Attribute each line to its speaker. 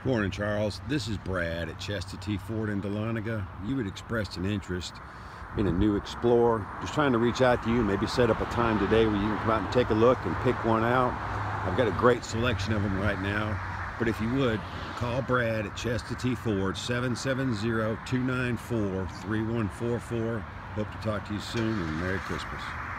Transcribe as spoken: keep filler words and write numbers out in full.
Speaker 1: Morning, Charles. This is Brad at Chester T Ford in Dahlonega. You had expressed an interest in a new Explorer. Just trying to reach out to you, maybe set up a time today where you can come out and take a look and pick one out. I've got a great selection of them right now, but if you would, call Brad at Chester T Ford, seven seven zero, two nine four, three one four four. Hope to talk to you soon, and Merry Christmas.